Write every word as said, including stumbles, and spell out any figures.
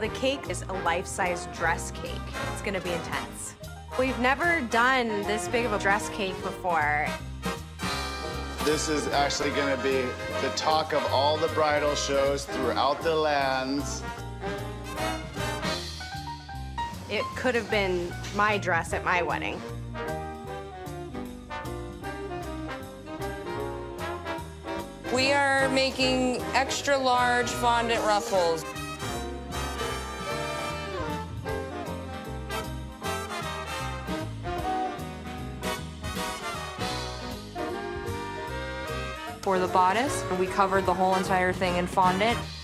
The cake is a life-size dress cake. It's gonna be intense. We've never done this big of a dress cake before. This is actually gonna be the talk of all the bridal shows throughout the lands. It could have been my dress at my wedding. We are making extra large fondant ruffles. For the bodice, we covered the whole entire thing in fondant.